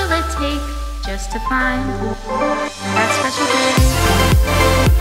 will it take just to find that special day?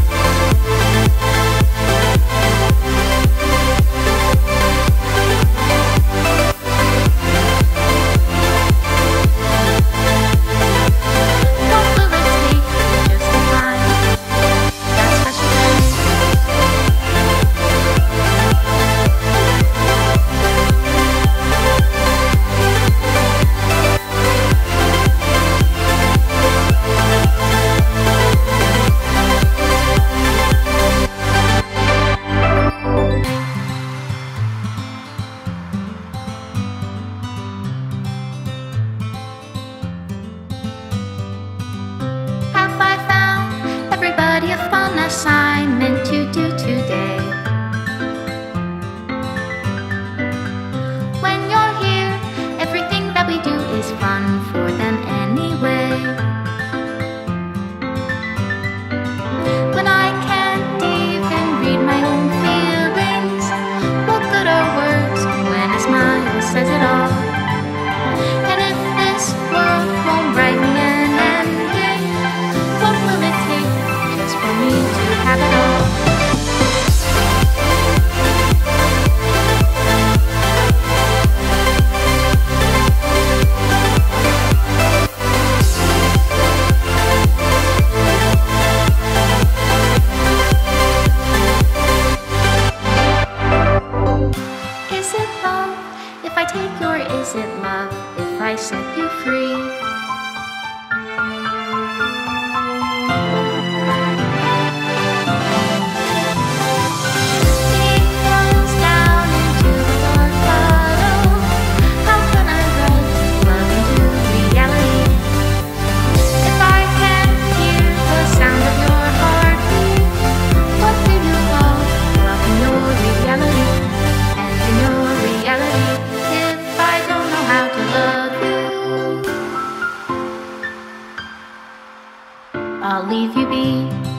Everybody a fun assignment to do today. When you're here, everything that we do is fun for them anyway. When I can't even read my own feelings, what good are words when a smile says it all? And if this world won't write me an ending, what will it take for me to have it all? Is it love if I take you, or is it love if I set you free? I'll leave you be.